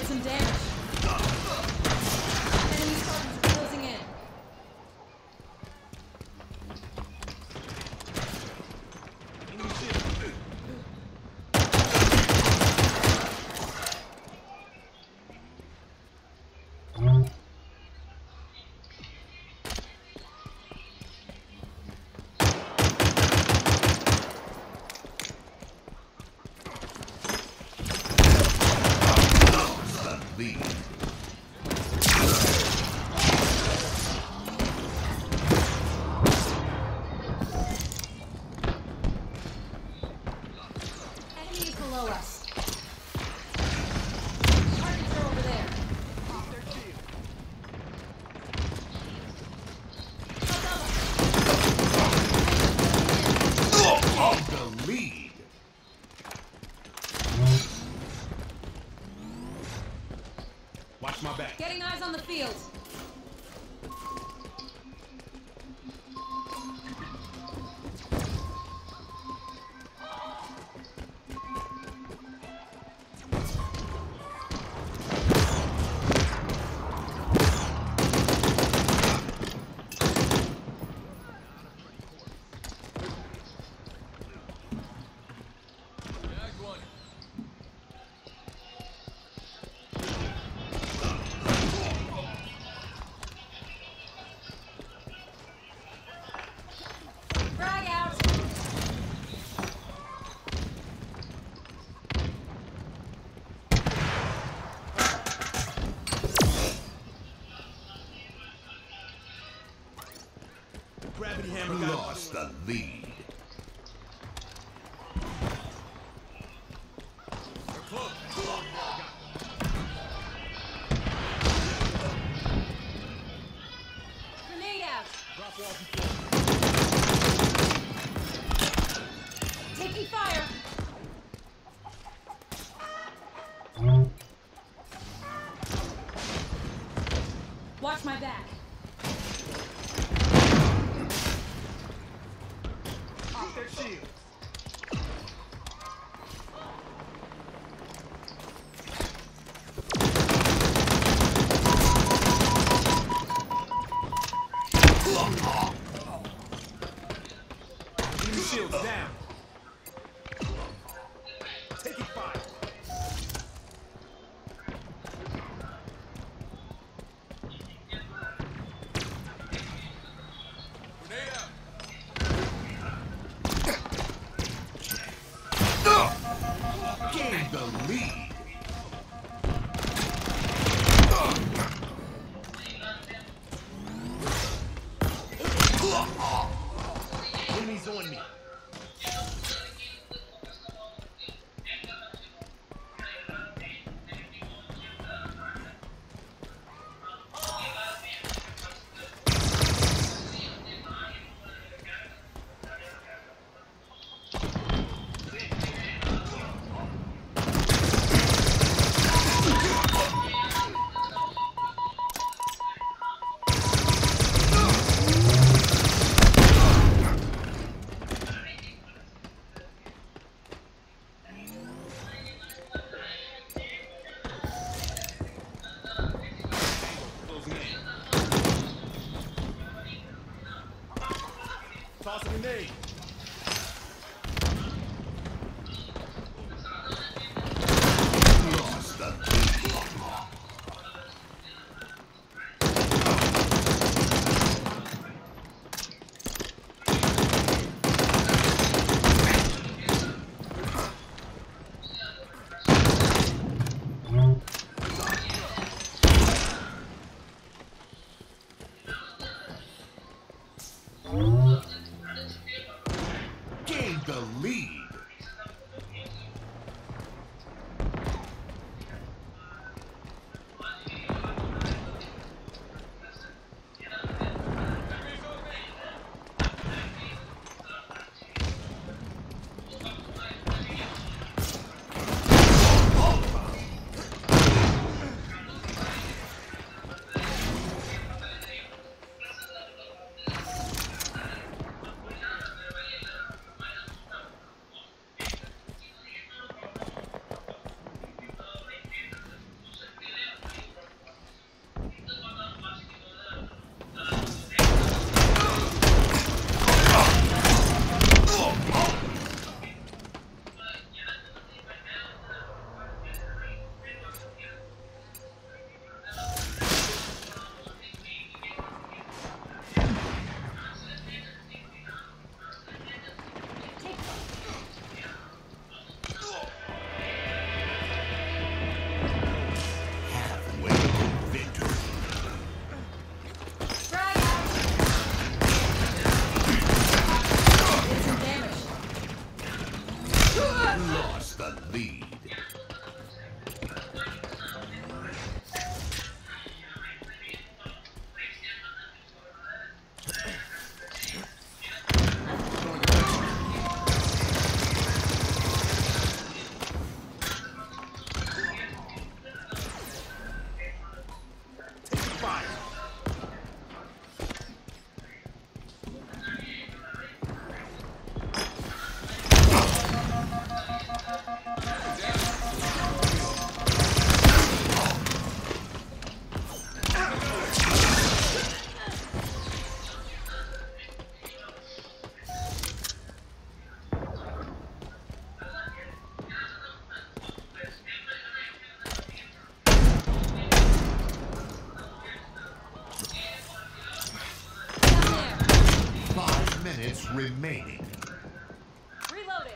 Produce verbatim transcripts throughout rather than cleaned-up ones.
some damage. Enemy soldiers are closing in. Enemies below us. Targets are over there. Off their shield. The lead. Watch my back. Getting eyes on the field. Frag out. Gravity hammer got Lost the lead. We're close. Grenade out. Drop wall before. Taking fire. Watch my back. Off their shield. Enemy shields down. Taking fire. Grenade out. Gain the lead. Enemies on me. Closing in. Toss a grenade. Lost the lead. remaining. Reloading.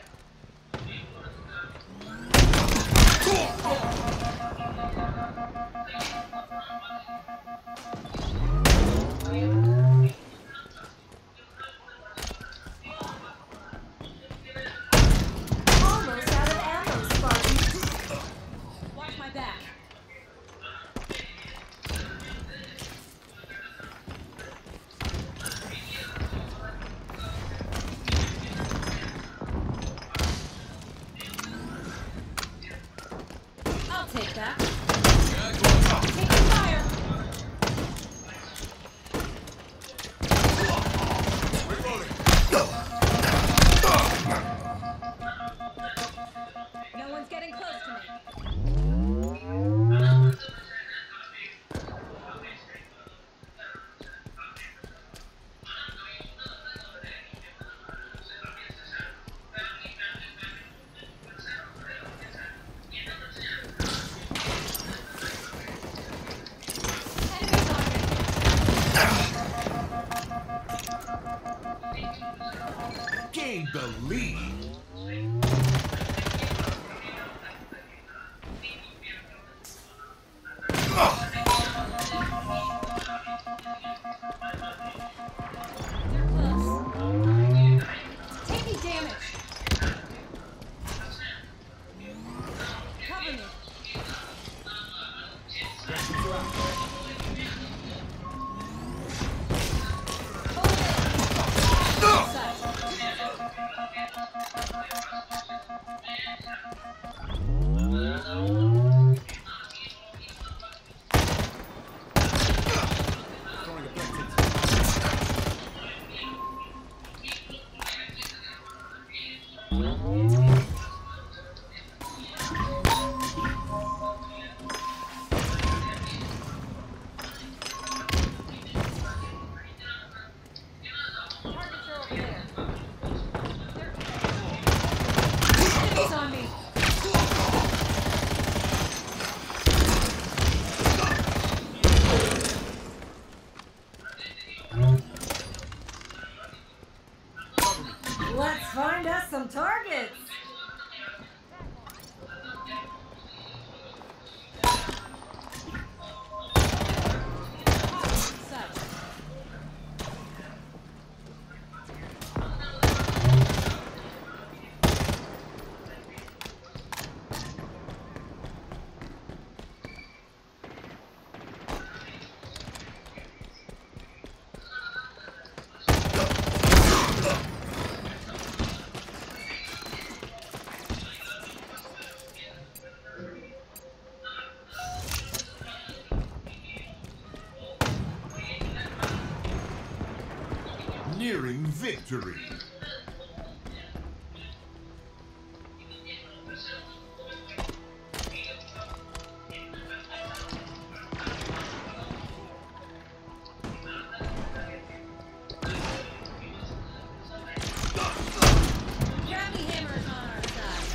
Almost out of ammo, Sparky. Watch my back. I'll take that. Taking fire. Reloading. No one's getting close to me. Enemies on me. Gain the lead. They're close. Taking damage. Cover me. Hold it. Such. Throwing a breath. Targets are over there. They're enemies on me. Let's find us some targets. Such. Nearing victory. Gravity hammer is on our side.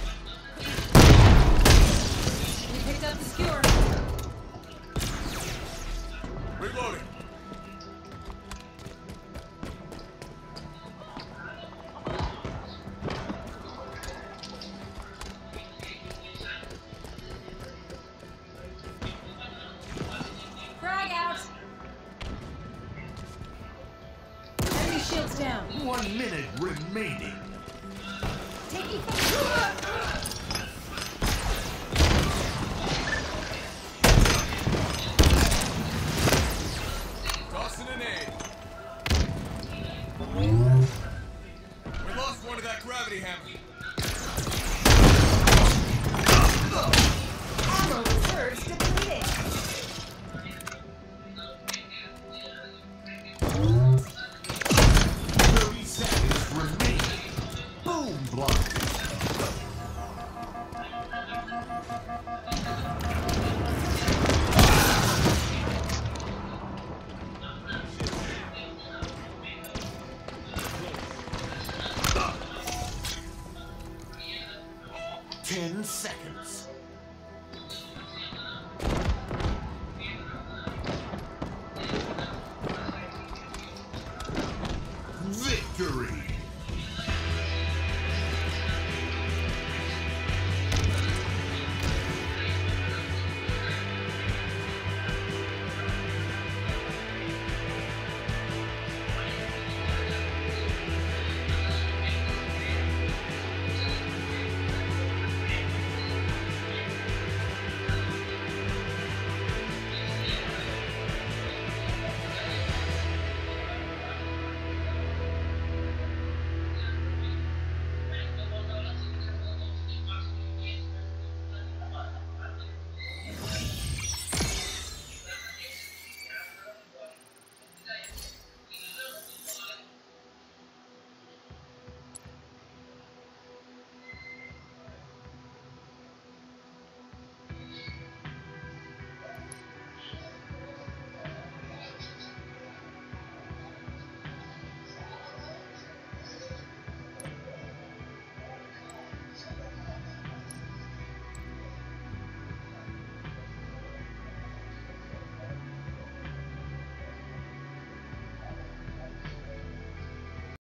We picked up the skewer. Reloading. Frag out. Enemy shields down. One minute remaining. Taking fire.